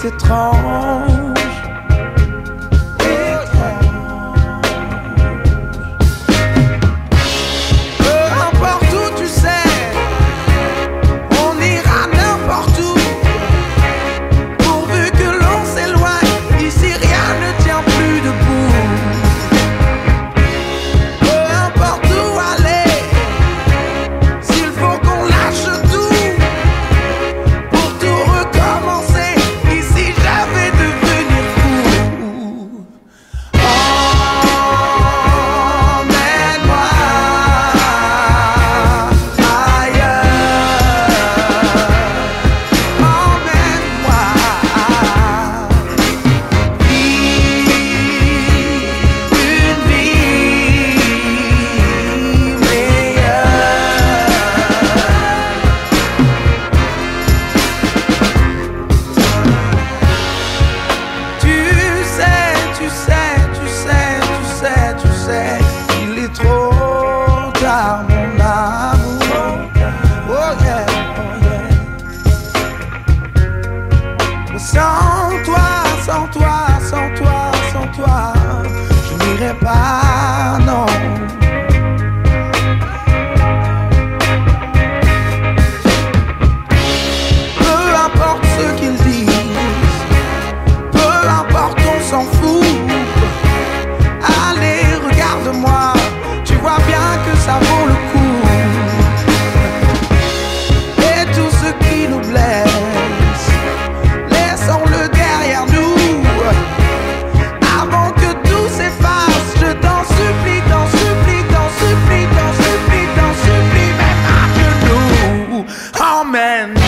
c'est étrange. Il est trop tard, mon amour. Oh yeah, oh yeah. Sans toi, sans toi, sans toi, sans toi, je n'irai pas, non. Peu importe ce qu'ils disent, peu importe, on s'en fout. Moi, tu vois bien que ça vaut le coup. Et tout ce qui nous blesse, laissons-le derrière nous. Avant que tout s'efface, je t'en supplie, t'en supplie, t'en supplie, t'en supplie, t'en supplie, même à genoux. Emmène.